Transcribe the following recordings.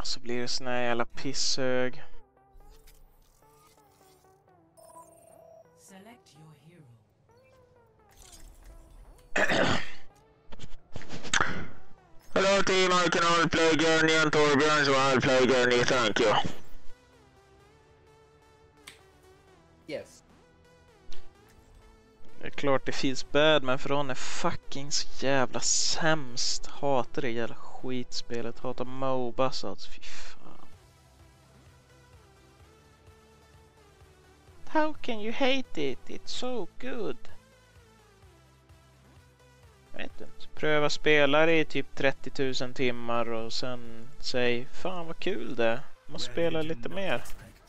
Så blir det sån här jävla pisshög. Hello team, I can all play Gurney and Torbjörn, so I'll play Gurney, thank you. Yes. Det är klart det finns bad, men för hon är fucking så jävla sämst. Hatar det jävla skitspelet, hatar MOBAs alltså, fy fan. How can you hate it? It's so good. Jag vet inte. Pröva spelare i typ 30 000 timmar och sen säg fan vad kul det är. Måste spela lite mer.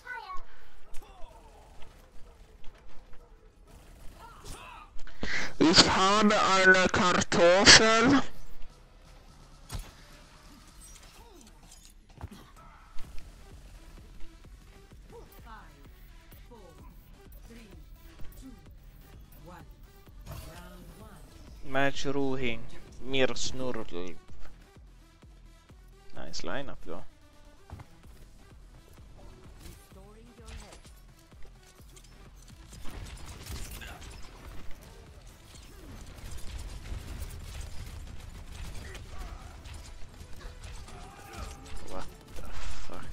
Ich habe eine Kartoffel. Match Ruhing, Mir Snurl. Nice lineup då. What the fuck?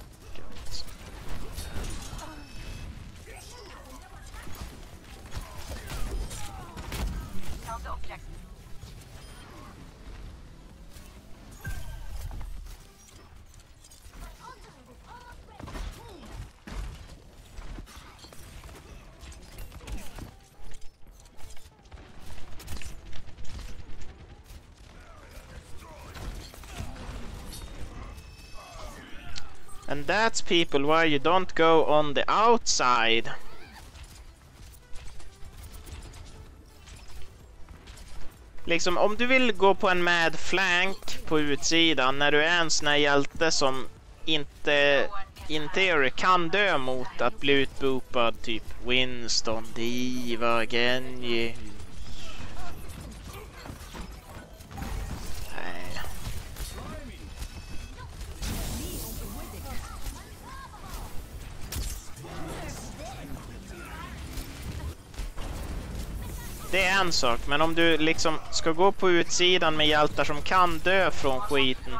And that's people why you don't go on the outside. Liksom om du vill gå på en mad flank på utsidan när du är en sån här hjälte som inte in theory kan dö mot att bli utboopad, typ Winston, Diva, Genji. Det är en sak, men om du liksom ska gå på utsidan med hjältar som kan dö från skiten.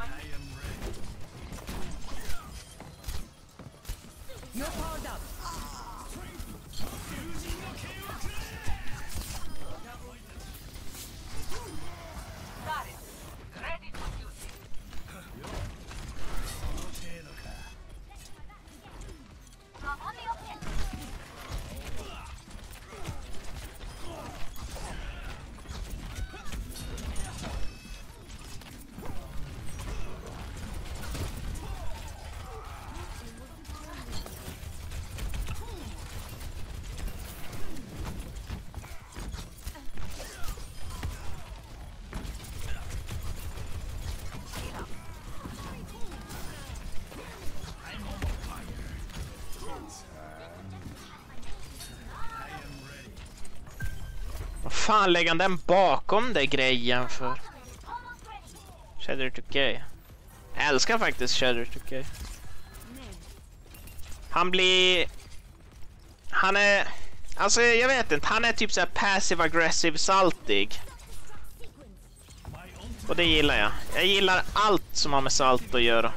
Fan, lägger han den bakom det grejen för? Shadow 2K. Jag älskar faktiskt Shadow 2K. Han är... Alltså jag vet inte, han är typ så här passive aggressive saltig. Och det gillar jag. Jag gillar allt som har med salt att göra.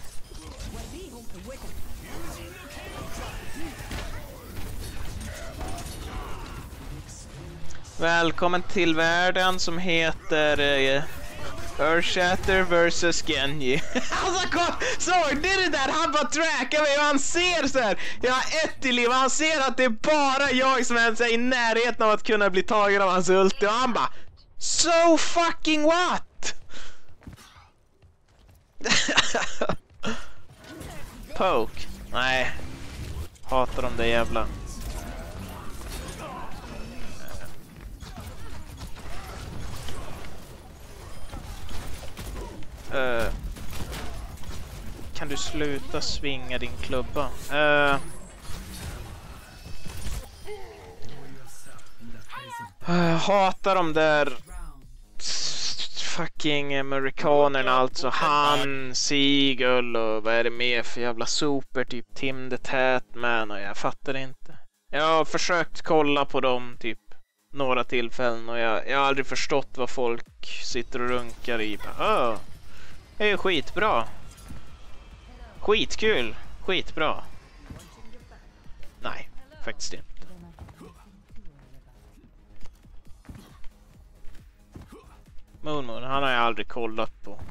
Välkommen till världen som heter Earthshatter vs Genji. Alltså såg det där? Han bara trackar mig och han ser så här. Jag har ett i liv och han ser att det är bara jag som är i närheten av att kunna bli tagen av hans ulti. Och han bara, so fucking what? Poke. Nej. Hatar de det jävla. Kan du sluta svinga din klubba? Hatar de där fucking amerikanerna alltså. Han, Seagull och vad är det mer för jävla super? Typ Tim the Tatman och jag fattar inte. Jag har försökt kolla på dem typ några tillfällen och jag har aldrig förstått vad folk sitter och runkar i. Det är ju skitbra. Skitkul. Skitbra. Nej, faktiskt inte. Moon, han har jag aldrig kollat på.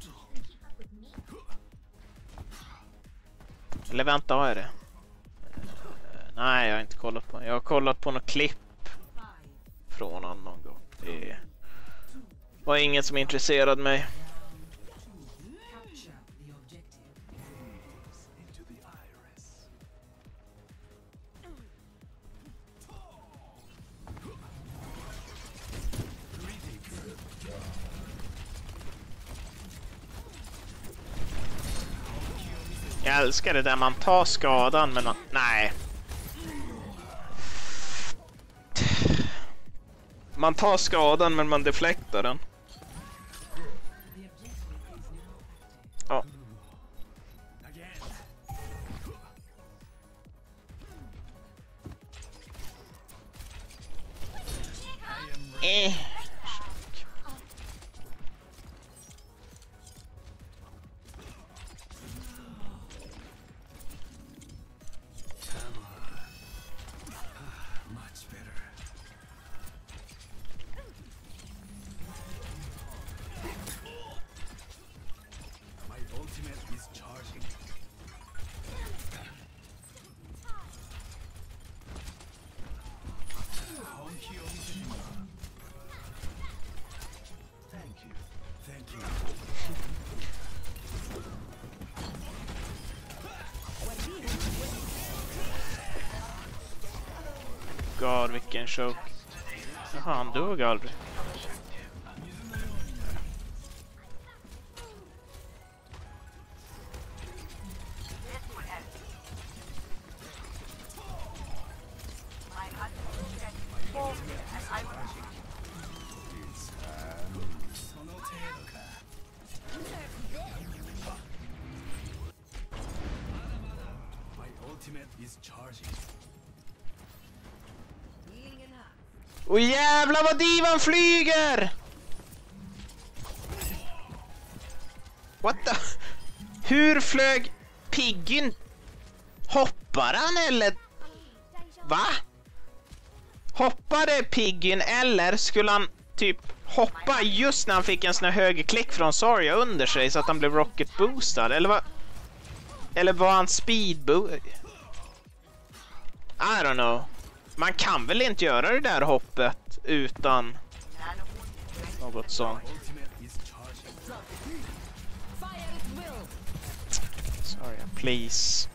Eller vänta, har jag det? Nej, jag har inte kollat på. Jag har kollat på något klipp från honom någon gång. Det var inget som intresserade mig. Jag älskar det där man tar skadan men nej. Man tar skadan men man deflektar den. Ja. God, vilken choke. Jaha, han dog aldrig. Och jävlar vad divan flyger! What the? Hur flög Piggyn? Hoppar han eller? Va? Hoppade Piggyn eller skulle han typ hoppa just när han fick en sån här högerklick från Zarya under sig så att han blev rocket boostad? Eller vad? Eller var han speedboost? I don't know. Man kan väl inte göra det där hoppet utan något sånt. Sorry, please.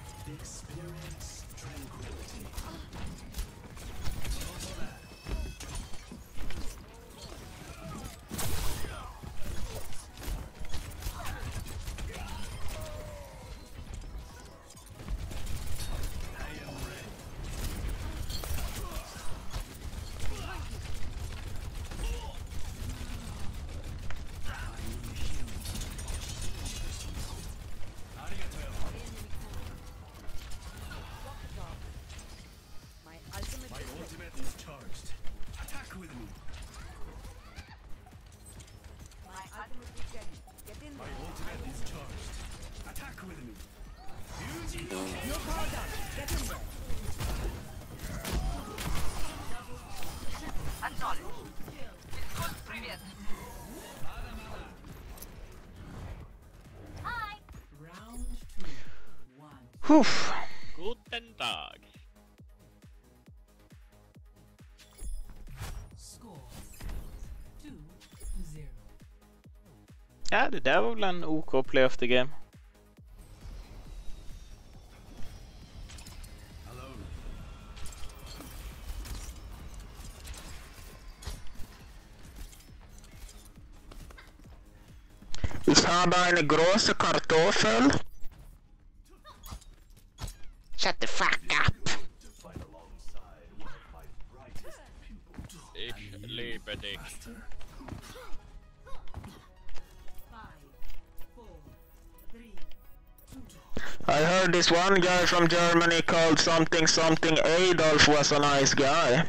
Guten Tag. Ja, det där var väl en OK play of the game. Ich habe eine große Kartoffel. Shut the fuck up. Ich liebe dich. I heard this one guy from Germany called something Adolf was a nice guy.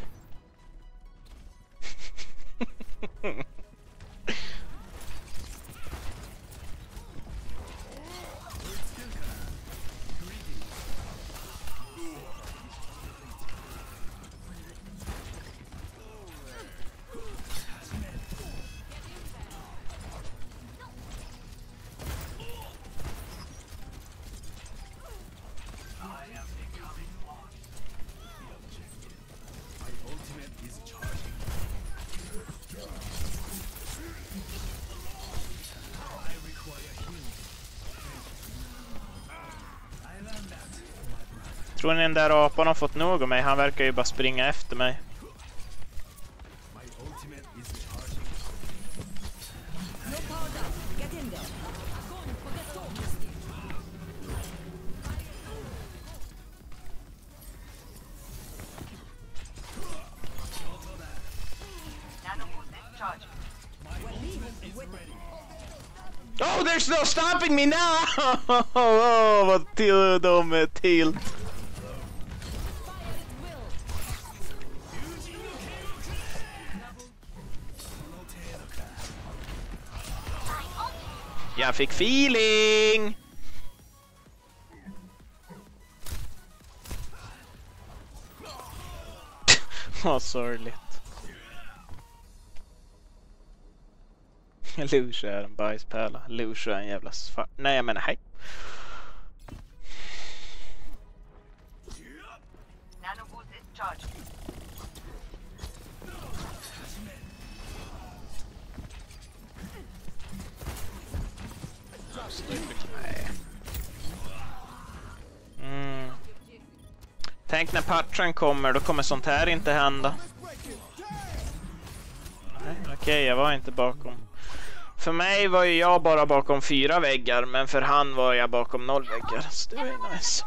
Tror ni den där apan har fått nog av mig? Han verkar ju bara springa efter mig. Oh, there's no stopping me now! Oh, vad till de är till. Jag fick feeling! Vad sorgligt. Lucia är en bajspärla. Lucia är en jävla nej, jag menar hej. Tänk när patchen kommer, då kommer sånt här inte hända. Okej, jag var inte bakom. För mig var ju jag bara bakom 4 väggar, men för han var jag bakom 0 väggar. Så det var ju nice.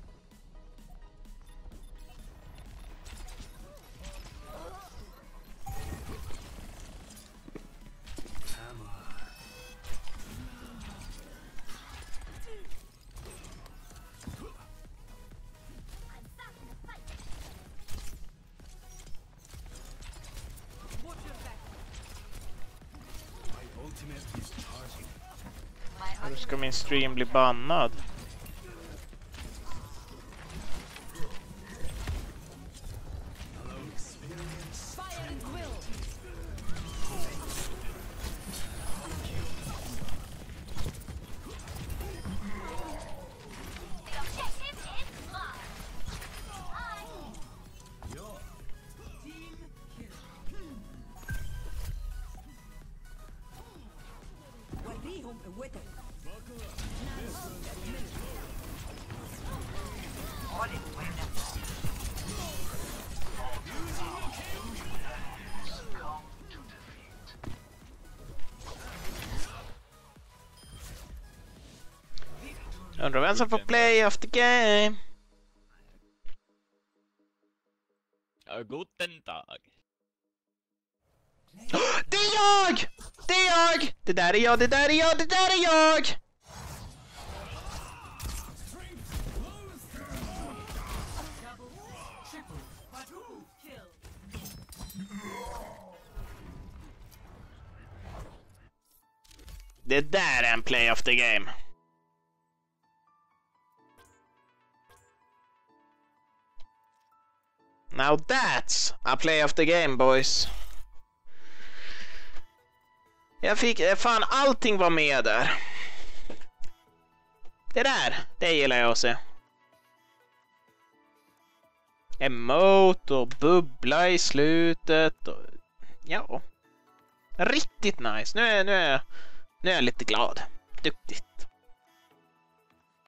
Hur ska min stream bli bannad? Undrar vem som får play of the game. Ja, guten Tag. Det är jag! Det är jag! Det där är jag, det där är jag, det där är jag! Det där är en play of the game. Now that's a play of the game, boys. Jag fick... Fan, allting var med där. Det gillar jag att se. Emote och bubbla i slutet. Och, ja. Riktigt nice. Nu är jag lite glad. Duktigt.